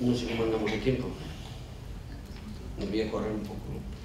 No sé cómo andamos de tiempo. Me voy a correr un poco.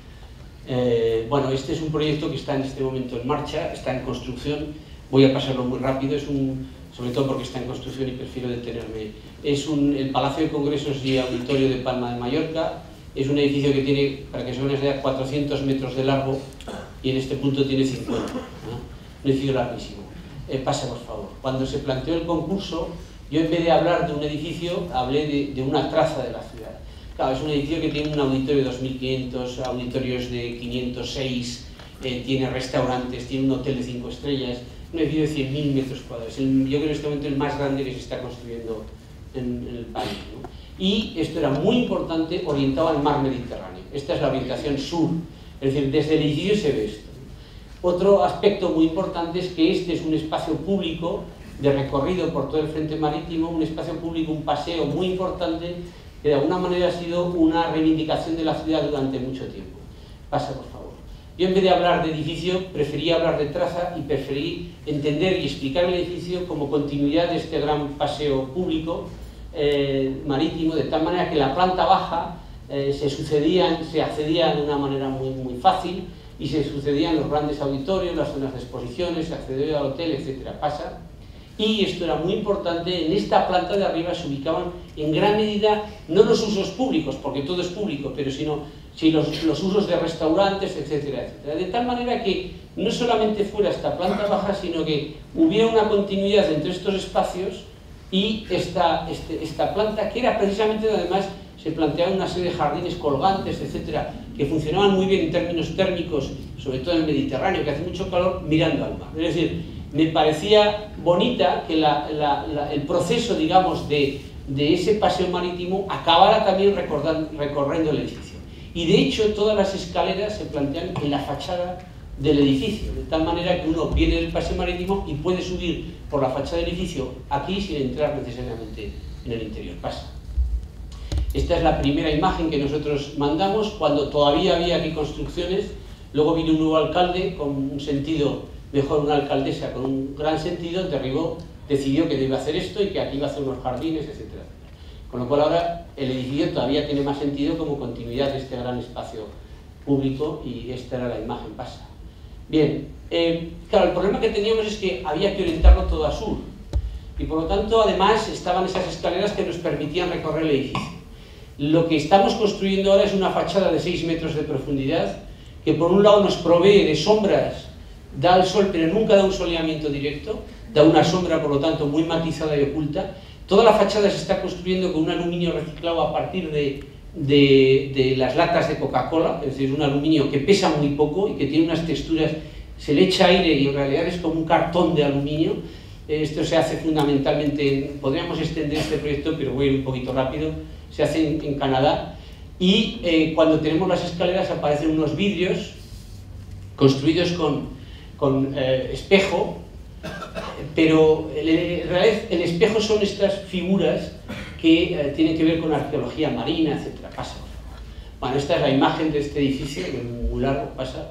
Bueno, este es un proyecto que está en este momento en marcha, está en construcción. Voy a pasarlo muy rápido, sobre todo porque está en construcción y prefiero detenerme. Es el Palacio de Congresos y Auditorio de Palma de Mallorca. Es un edificio que tiene, para que se vean una idea, 400 metros de largo y en este punto tiene 50. ¿No? Un edificio larguísimo. Pasa, por favor. Cuando se planteó el concurso, yo en vez de hablar de un edificio, hablé de una traza de la ciudad. Claro, es un edificio que tiene un auditorio de 2.500, auditorios de 506, tiene restaurantes, tiene un hotel de 5 estrellas, un edificio de 100.000 metros cuadrados. Yo creo que en este momento el más grande que se está construyendo en el país, ¿no? Y esto era muy importante, orientado al mar Mediterráneo. Esta es la orientación sur, es decir, desde el edificio se ve esto. Otro aspecto muy importante es que este es un espacio público de recorrido por todo el frente marítimo, un espacio público, un paseo muy importante, que de alguna manera ha sido una reivindicación de la ciudad durante mucho tiempo. Pasa, por favor. Yo en vez de hablar de edificio, preferí hablar de traza y preferí entender y explicar el edificio como continuidad de este gran paseo público marítimo, de tal manera que la planta baja se accedía de una manera muy fácil y se sucedían los grandes auditorios, las zonas de exposiciones, se accedía al hotel, etc. Pasa. Y esto era muy importante, en esta planta de arriba se ubicaban en gran medida, no los usos públicos, porque todo es público, pero sino los usos de restaurantes, etcétera, etcétera. De tal manera que no solamente fuera esta planta baja, sino que hubiera una continuidad entre estos espacios y esta planta, que era precisamente, además, se planteaban una serie de jardines colgantes, etcétera, que funcionaban muy bien en términos térmicos, sobre todo en el Mediterráneo, que hace mucho calor, mirando al mar. Es decir, me parecía bonita que el proceso, digamos, de ese paseo marítimo acabara también recorriendo el edificio. Y de hecho, todas las escaleras se plantean en la fachada del edificio, de tal manera que uno viene del paseo marítimo y puede subir por la fachada del edificio aquí sin entrar necesariamente en el interior. Pasa. Esta es la primera imagen que nosotros mandamos cuando todavía había aquí construcciones. Luego vino un nuevo alcalde con un sentido, mejor una alcaldesa con un gran sentido, derribó, decidió que debe hacer esto y que aquí iba a hacer unos jardines, etcétera. Con lo cual ahora el edificio todavía tiene más sentido como continuidad de este gran espacio público y esta era la imagen. Pasa. Bien, claro, el problema que teníamos es que había que orientarlo todo a sur y por lo tanto además estaban esas escaleras que nos permitían recorrer el edificio. Lo que estamos construyendo ahora es una fachada de 6 metros de profundidad que por un lado nos provee de sombras, da el sol pero nunca da un soleamiento directo, da una sombra por lo tanto muy matizada y oculta. Toda la fachada se está construyendo con un aluminio reciclado a partir de las latas de Coca-Cola, es decir, un aluminio que pesa muy poco y que tiene unas texturas, se le echa aire y en realidad es como un cartón de aluminio. Esto se hace fundamentalmente, podríamos extender este proyecto pero voy a ir un poquito rápido, se hace en Canadá y cuando tenemos las escaleras aparecen unos vidrios construidos con espejo, pero en realidad el espejo son estas figuras que tienen que ver con arqueología marina, etc. Pasa. Bueno, esta es la imagen de este edificio, que es muy largo, pasa.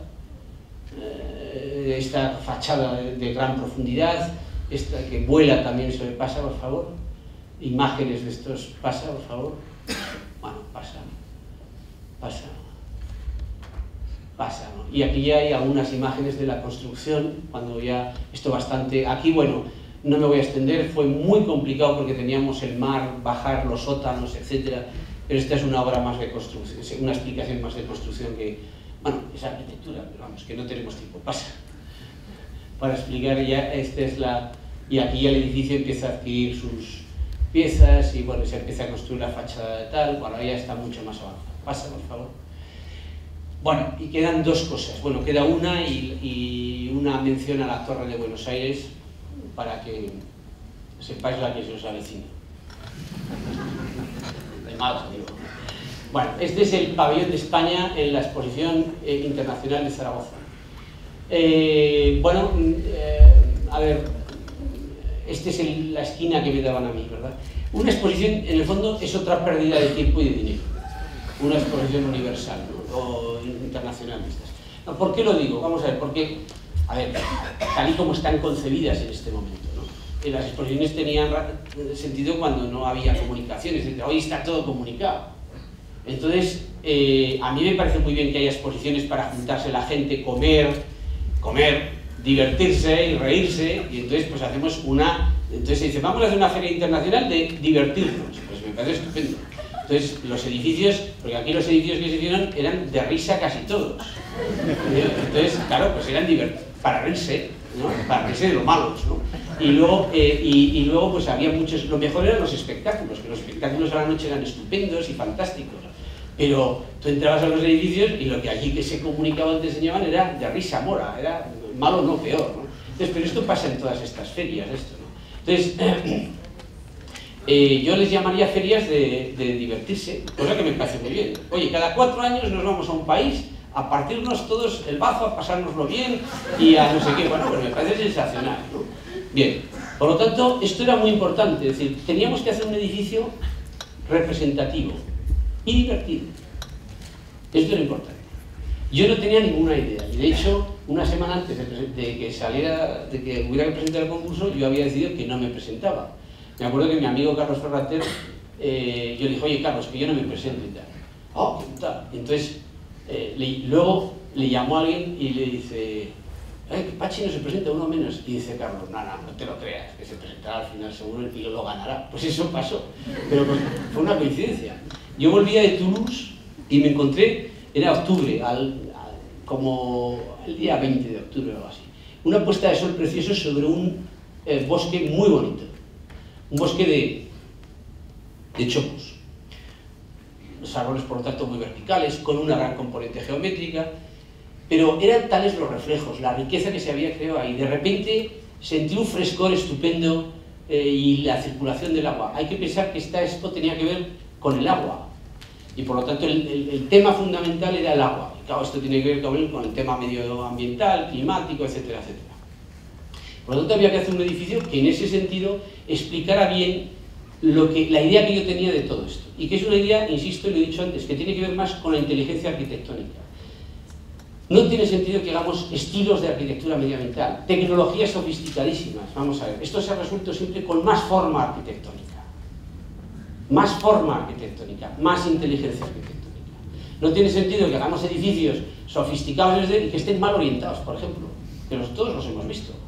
Esta fachada de gran profundidad, esta que vuela también se me pasa, por favor. Imágenes de estos, pasa, por favor. Bueno, pasa. ¿No? Y aquí ya hay algunas imágenes de la construcción, cuando ya esto bastante... Aquí, bueno, no me voy a extender, fue muy complicado porque teníamos el mar, bajar los sótanos, etcétera, pero esta es una obra más de construcción, una explicación más de construcción que... Bueno, es arquitectura, pero vamos, que no tenemos tiempo, pasa. Para explicar ya, esta es la... Y aquí ya el edificio empieza a adquirir sus piezas y bueno, se empieza a construir la fachada de tal, bueno, ya está mucho más avanzado. Pasa, por favor. Bueno, y quedan dos cosas. Bueno, queda una y una mención a la Torre de Buenos Aires para que sepáis la que se os avecina. De mal, digo. Bueno, este es el pabellón de España en la Exposición Internacional de Zaragoza. A ver, esta es la esquina que me daban a mí, ¿verdad? Una exposición, en el fondo, es otra pérdida de tiempo y de dinero. Una exposición universal, ¿no? O internacional. No, ¿por qué lo digo? Vamos a ver, porque, a ver, tal y como están concebidas en este momento, ¿no? las exposiciones tenían sentido cuando no había comunicaciones, etc. Hoy está todo comunicado. Entonces, a mí me parece muy bien que haya exposiciones para juntarse la gente, comer, divertirse y reírse, y entonces pues hacemos una... Entonces se dice, vamos a hacer una feria internacional de divertirnos. Pues me parece estupendo. Entonces, los edificios, porque aquí los edificios que se hicieron eran de risa casi todos. Entonces, claro, pues eran para reírse, ¿no? Para reírse de lo malos, ¿no? Y luego pues había muchos... Lo mejor eran los espectáculos, que los espectáculos a la noche eran estupendos y fantásticos. Pero tú entrabas a los edificios y lo que allí que se comunicaba te enseñaban era de risa mora, era malo no peor, ¿no? Entonces, pero esto pasa en todas estas ferias, esto, ¿no? Entonces, yo les llamaría ferias de divertirse, cosa que me parece muy bien. Oye, cada 4 años nos vamos a un país a partirnos todos el bazo, a pasárnoslo bien y a no sé qué. Bueno, pues me parece sensacional, ¿no? Bien, por lo tanto, esto era muy importante, es decir, teníamos que hacer un edificio representativo y divertido. Esto era importante. Yo no tenía ninguna idea, y de hecho, una semana antes de que hubiera que presentar el concurso, yo había decidido que no me presentaba. Me acuerdo que mi amigo Carlos Ferrater, yo le dije, oye Carlos, que yo no me presento y tal. Oh, ¿qué tal? Entonces, luego le llamó a alguien y le dice, que Pachi no se presenta, uno menos. Y dice Carlos, no te lo creas, que se presentará al final seguro y lo ganará. Pues eso pasó, pero pues, fue una coincidencia. Yo volvía de Toulouse y me encontré, era octubre, como el día 20 de octubre o algo así, una puesta de sol precioso sobre un bosque muy bonito. Un bosque de chopos. Los árboles, por lo tanto, muy verticales, con una gran componente geométrica, pero eran tales los reflejos, la riqueza que se había creado ahí. De repente sentí un frescor estupendo y la circulación del agua. Hay que pensar que esta expo tenía que ver con el agua, y por lo tanto el tema fundamental era el agua. Y claro, esto tiene que ver con el tema medioambiental, climático, etcétera, etcétera. Por lo tanto, había que hacer un edificio que en ese sentido explicara bien la idea que yo tenía de todo esto. Y que es una idea, insisto y lo he dicho antes, que tiene que ver más con la inteligencia arquitectónica. No tiene sentido que hagamos estilos de arquitectura medioambiental, tecnologías sofisticadísimas. Vamos a ver, esto se ha resuelto siempre con más forma arquitectónica. Más forma arquitectónica, más inteligencia arquitectónica. No tiene sentido que hagamos edificios sofisticados y que estén mal orientados, por ejemplo, que todos los hemos visto.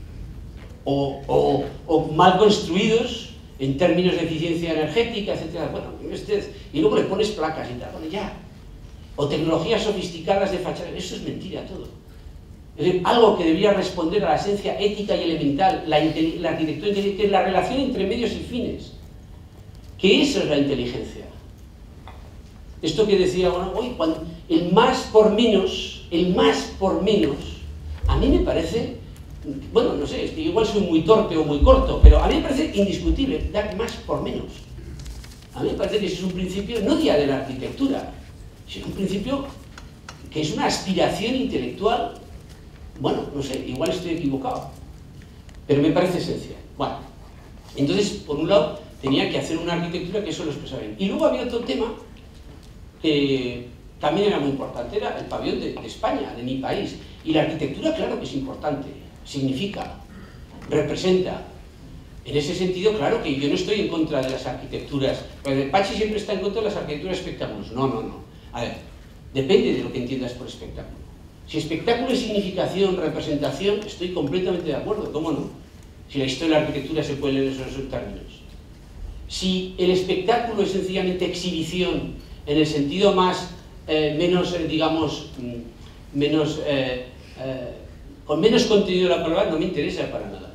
O mal construidos en términos de eficiencia energética, etc. Bueno, y luego le pones placas y tal, bueno, ya. O tecnologías sofisticadas de fachada, eso es mentira todo. Es decir, algo que debía responder a la esencia ética y elemental, la arquitectura inteligente, que es la relación entre medios y fines. Que eso es la inteligencia. Esto que decía, bueno, hoy, el más por menos, a mí me parece... Bueno, no sé, es que igual soy muy torpe o muy corto, pero a mí me parece indiscutible dar más por menos. A mí me parece que ese es un principio no ya de la arquitectura, sino un principio que es una aspiración intelectual. Bueno, no sé, igual estoy equivocado, pero me parece esencial. Bueno, entonces, por un lado, tenía que hacer una arquitectura que eso lo expresara bien. Y luego había otro tema que también era muy importante, era el pabellón de España, de mi país. Y la arquitectura, claro que es importante. Significa, representa. En ese sentido, claro que yo no estoy en contra de las arquitecturas. Pachi siempre está en contra de las arquitecturas espectáculos. No. A ver, depende de lo que entiendas por espectáculo. Si espectáculo es significación, representación, estoy completamente de acuerdo. ¿Cómo no? Si la historia de la arquitectura se puede leer en esos términos. Si el espectáculo es sencillamente exhibición, en el sentido con menos contenido de la palabra, no me interesa para nada.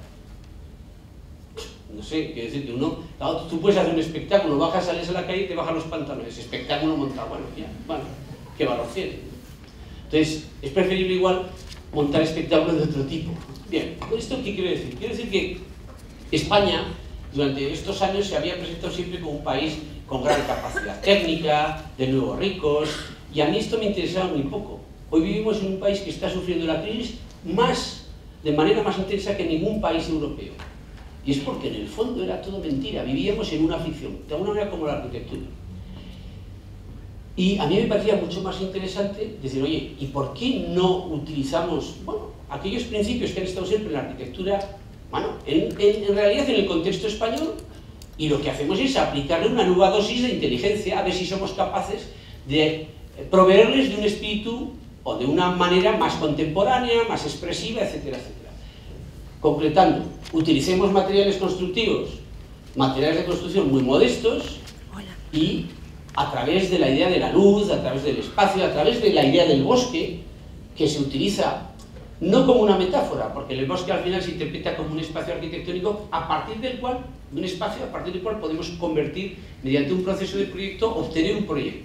No sé, quiero decir que claro, tú puedes hacer un espectáculo, sales a la calle y te bajan los pantalones, espectáculo montado, bueno, ¿qué valor tiene? Entonces, es preferible igual montar espectáculos de otro tipo. Bien, ¿con esto qué quiero decir? Quiero decir que España, durante estos años, se había presentado siempre como un país con gran capacidad técnica, de nuevos ricos, y a mí esto me interesaba muy poco. Hoy vivimos en un país que está sufriendo la crisis de manera más intensa que ningún país europeo. Y es porque en el fondo era todo mentira, vivíamos en una ficción, de alguna manera como la arquitectura. Y a mí me parecía mucho más interesante decir, oye, ¿y por qué no utilizamos, aquellos principios que han estado siempre en la arquitectura Bueno, en realidad en el contexto español, y lo que hacemos es aplicarle una nueva dosis de inteligencia, a ver si somos capaces de proveerles de un espíritu o de una manera más contemporánea, más expresiva, etcétera, etcétera. Concretando, utilicemos materiales constructivos, materiales de construcción muy modestos, y a través de la idea de la luz, a través del espacio, a través de la idea del bosque, que se utiliza no como una metáfora, porque el bosque al final se interpreta como un espacio arquitectónico a partir del cual, un espacio a partir del cual podemos convertir, mediante un proceso de proyecto, obtener un proyecto.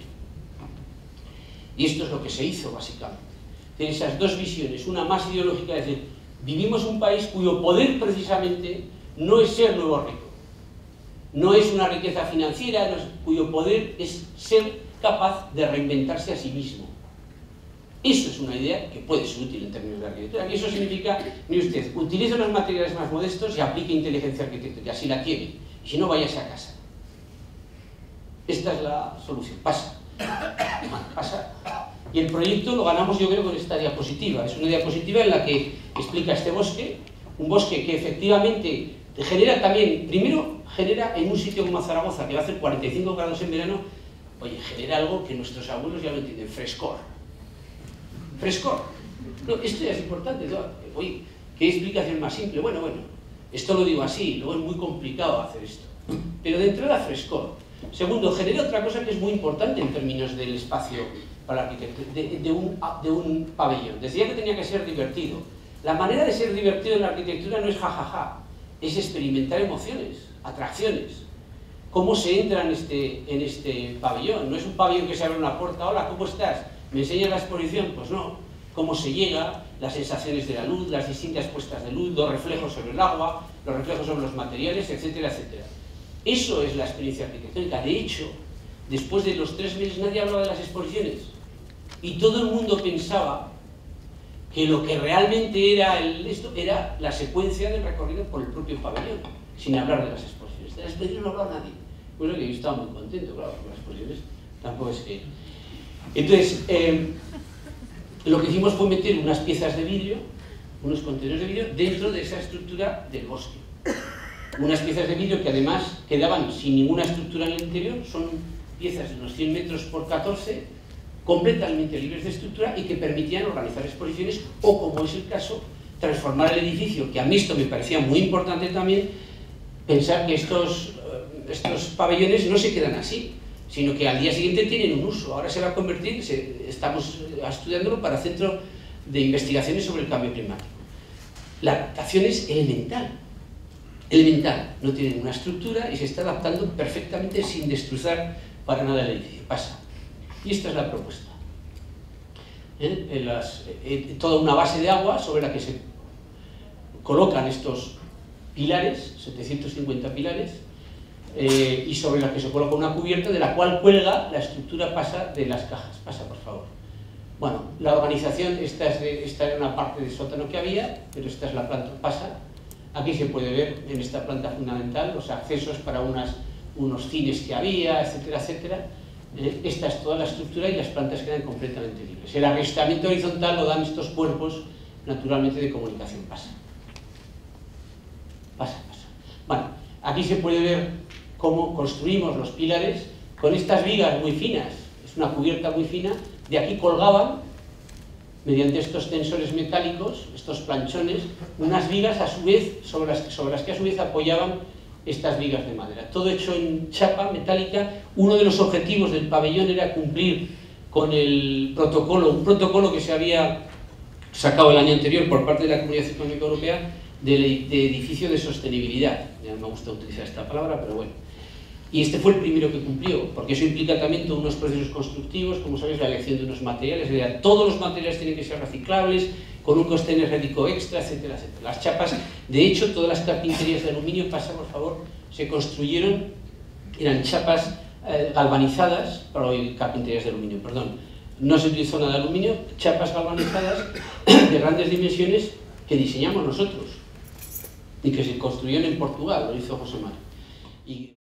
Y esto es lo que se hizo, básicamente. Tiene esas dos visiones, una más ideológica, es decir, vivimos un país cuyo poder, precisamente, no es ser nuevo rico. No es una riqueza financiera, cuyo poder es ser capaz de reinventarse a sí mismo. Eso es una idea que puede ser útil en términos de arquitectura. Y eso significa, mire usted, utilice los materiales más modestos y aplique inteligencia arquitectónica, si la tiene. Y si no, váyase a casa. Esta es la solución. Pasa. Pasa. Y el proyecto lo ganamos, yo creo, con esta diapositiva. Es una diapositiva en la que explica este bosque, un bosque que efectivamente genera también, primero genera en un sitio como Zaragoza, que va a hacer 45 grados en verano, oye, genera algo que nuestros abuelos ya lo entienden, frescor. Frescor. No, esto ya es importante. Oye, ¿qué explicación más simple? Bueno, esto lo digo así, luego es muy complicado hacer esto. Pero de entrada, frescor. Segundo, genera otra cosa que es muy importante en términos del espacio para el arquitecto, de un pabellón. Decía que tenía que ser divertido. La manera de ser divertido en la arquitectura no es jajaja, es experimentar emociones, atracciones. ¿Cómo se entra en este pabellón? No es un pabellón que se abre una puerta, hola, ¿cómo estás? ¿Me enseñas la exposición? Pues no. Cómo se llega, las sensaciones de la luz, las distintas puestas de luz, los reflejos sobre el agua, los reflejos sobre los materiales, etcétera, etcétera. Eso es la experiencia arquitectónica. De hecho, después de los 3 meses nadie hablaba de las exposiciones. Y todo el mundo pensaba que lo que realmente era esto era la secuencia del recorrido por el propio pabellón, sin hablar de las exposiciones. De las exposiciones no hablaba nadie. Bueno, que yo estaba muy contento, claro, con las exposiciones tampoco es que... Entonces, lo que hicimos fue meter unas piezas de vidrio, unos contenedores de vidrio, dentro de esa estructura del bosque. Unas piezas de vidrio que además quedaban sin ninguna estructura en el interior, son piezas de unos 100 metros por 14, completamente libres de estructura y que permitían organizar exposiciones o, como es el caso, transformar el edificio, que a mí esto me parecía muy importante también, pensar que estos pabellones no se quedan así, sino que al día siguiente tienen un uso. Ahora se va a convertir, estamos estudiándolo para centro de investigaciones sobre el cambio climático. La adaptación es elemental, no tiene ninguna estructura y se está adaptando perfectamente sin destrozar para nada el edificio. Pasa. Y esta es la propuesta. Toda una base de agua sobre la que se colocan estos pilares, 750 pilares, y sobre la que se coloca una cubierta de la cual cuelga la estructura pasa de las cajas. Pasa, por favor. Bueno, la organización, esta era una parte del sótano que había, pero esta es la planta pasa. Aquí se puede ver en esta planta fundamental los accesos para unos cines que había, etcétera, etcétera. Esta es toda la estructura y las plantas quedan completamente libres. El arrestamiento horizontal lo dan estos cuerpos, naturalmente, de comunicación. Pasa. Bueno, aquí se puede ver cómo construimos los pilares con estas vigas muy finas. Es una cubierta muy fina. De aquí colgaban, mediante estos tensores metálicos, estos planchones, unas vigas a su vez, sobre las que a su vez apoyaban estas vigas de madera. Todo hecho en chapa metálica. Uno de los objetivos del pabellón era cumplir con el protocolo, un protocolo que se había sacado el año anterior por parte de la Comunidad Económica Europea de edificio de sostenibilidad. Ya no me gusta utilizar esta palabra, pero bueno. Y este fue el primero que cumplió, porque eso implica también todos unos procesos constructivos, como sabéis, la elección de unos materiales, todos los materiales tienen que ser reciclables, con un coste energético extra, etcétera, etcétera. Las chapas, de hecho, todas las carpinterías de aluminio, pasa por favor, se construyeron, eran chapas galvanizadas, carpinterías de aluminio, perdón, no se utilizó nada de aluminio, chapas galvanizadas de grandes dimensiones que diseñamos nosotros y que se construyeron en Portugal, lo hizo José María.